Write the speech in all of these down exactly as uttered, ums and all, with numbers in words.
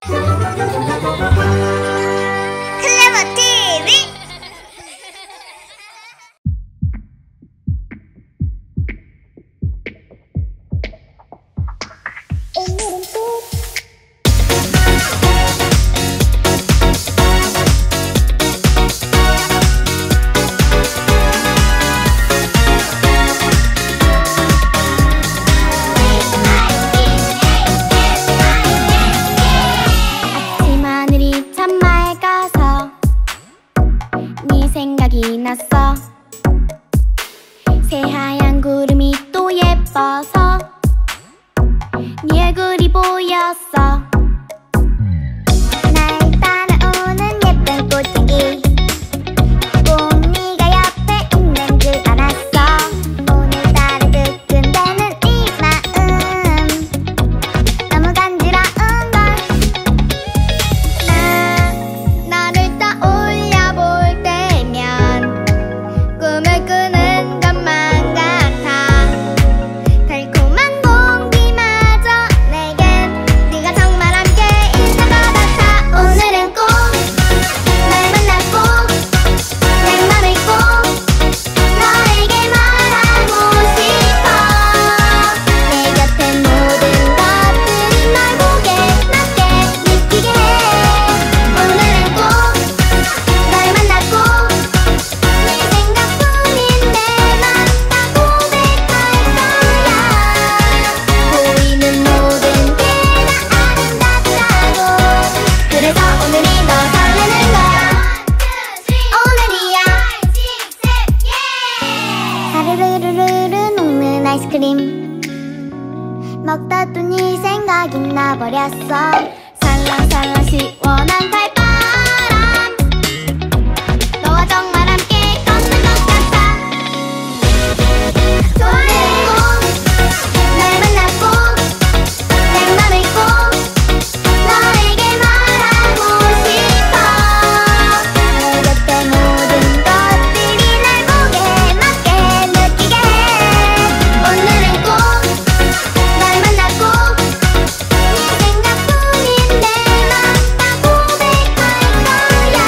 클레버티비. 생각이 났어. 새하얀 구름이 또 예뻐서 네 얼굴이 보였어. 날 따라오는 예쁜 꽃이 꼭 네가 옆에 있는 줄 알았어. 오늘따라 뜨끈대는 이 마음 너무 간지러운 걸. 나 너를 떠올려 볼 때면 꿈을 꾸는 것만 같아. 달콤한 공기마저 내겐 네가 정말 함께 있는 것 같아. 오늘은 꼭 날 만나고 내 맘을 꼭 너에게 말하고 싶어. 내 곁엔 모든 것들이 널 보게 맞게 느끼게 해. 오늘은 꼭 널 만나고 네 생각뿐인 내 맘 다 고백할 거야. 보이는 모든 게 다 아름답다고. 그래서 오늘이 더 설레는 거야. 오늘이야. 사르르르르 녹는 아이스크림 먹다 또 네 생각이 나버렸어. 살랑살랑 시원한 발바람 너와 정말 함께 걷는 것 같아. 오늘은 꼭 날 만나고 내 맘을 꼭 너에게 말하고 싶어. 내 곁에 모든 것들이 날 보게 맞게 느끼게 해. 오늘은 꼭 날 만나고 네 생각뿐인 내 맘 다 고백할 거야.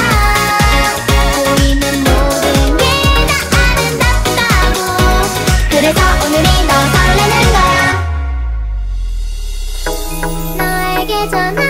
보이는 모든 게 다 아름답다고. 그래서 오늘이 더 설레는 거야. 너에게 전화